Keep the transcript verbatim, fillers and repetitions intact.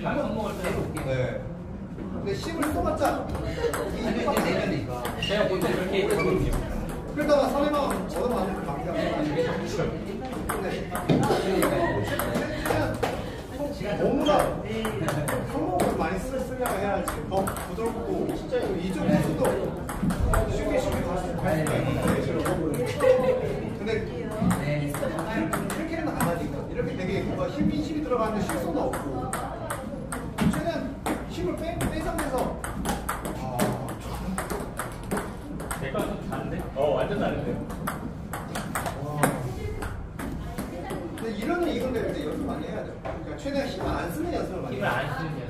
밥 먹을 때 해볼게. 네. 근데 힘을 써봤자 아니 이제 내년이니까. 제가 보통 그렇게 해거든요. 그러다가 사례만 얻어맞는 방향. 근데 너무나 손목을 많이 쓰, 쓰려고 해야지 더 부드럽고 진짜 이쪽 수도 쉽게 쉽게 갈 수가 있는데 근데 그렇게는 안 하니까 이렇게 되게 뭔가 힘이 힘이 들어가는데 실수도 없고 최대한 힘을 빼, 빼서 내가 좀 다른데? 어 완전 다른데. 근데 이러는 이건데 근데 연습 많이 해야 돼. 그러니까 최대한 힘을 안 쓰는 연습을 많이 힘을 해야 돼. 안 쓰는